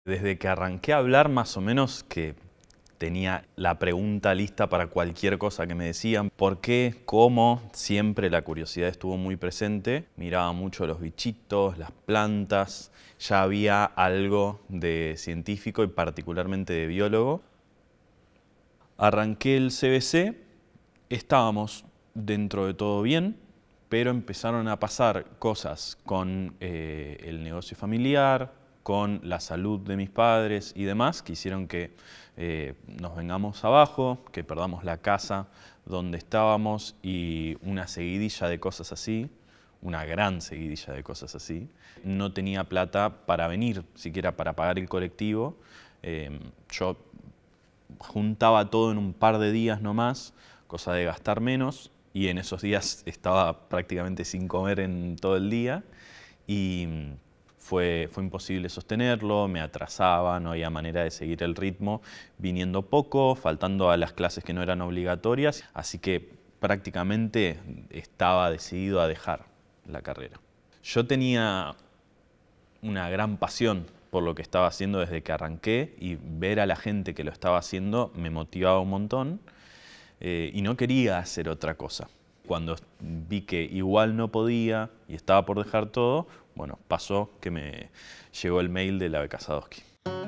Desde que arranqué a hablar, más o menos que tenía la pregunta lista para cualquier cosa que me decían. ¿Por qué? ¿Cómo? Siempre la curiosidad estuvo muy presente. Miraba mucho los bichitos, las plantas. Ya había algo de científico y particularmente de biólogo. Arranqué el CBC, estábamos dentro de todo bien, pero empezaron a pasar cosas con el negocio familiar, con la salud de mis padres y demás, que hicieron que nos vengamos abajo, que perdamos la casa donde estábamos y una seguidilla de cosas así, una gran seguidilla de cosas así. No tenía plata para venir, siquiera para pagar el colectivo. Yo juntaba todo en un par de días nomás, cosa de gastar menos, y en esos días estaba prácticamente sin comer en todo el día y fue imposible sostenerlo, me atrasaba, no había manera de seguir el ritmo, viniendo poco, faltando a las clases que no eran obligatorias, así que prácticamente estaba decidido a dejar la carrera. Yo tenía una gran pasión por lo que estaba haciendo desde que arranqué y ver a la gente que lo estaba haciendo me motivaba un montón y no quería hacer otra cosa. Cuando vi que igual no podía y estaba por dejar todo, bueno, pasó que me llegó el mail de la beca Sadowski.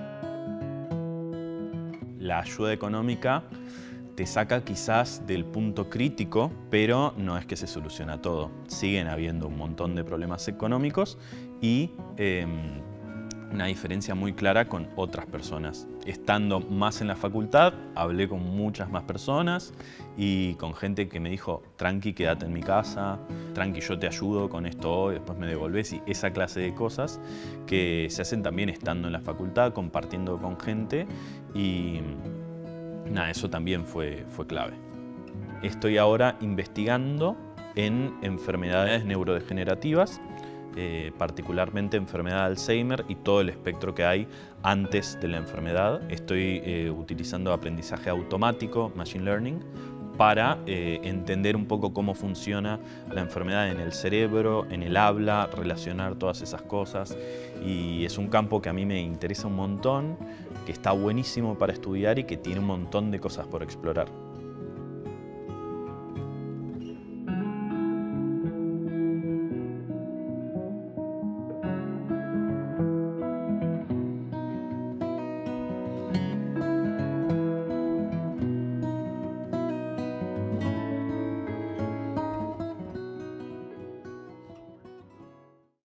La ayuda económica te saca quizás del punto crítico, pero no es que se soluciona todo. Siguen habiendo un montón de problemas económicos y una diferencia muy clara con otras personas. Estando más en la facultad, hablé con muchas más personas y con gente que me dijo, tranqui, quédate en mi casa, tranqui, yo te ayudo con esto hoy, después me devolvés, y esa clase de cosas que se hacen también estando en la facultad, compartiendo con gente y nada, eso también fue clave. Estoy ahora investigando en enfermedades neurodegenerativas, particularmente enfermedad de Alzheimer y todo el espectro que hay antes de la enfermedad. Estoy utilizando aprendizaje automático, Machine Learning, para entender un poco cómo funciona la enfermedad en el cerebro, en el habla, relacionar todas esas cosas. Y es un campo que a mí me interesa un montón, que está buenísimo para estudiar y que tiene un montón de cosas por explorar.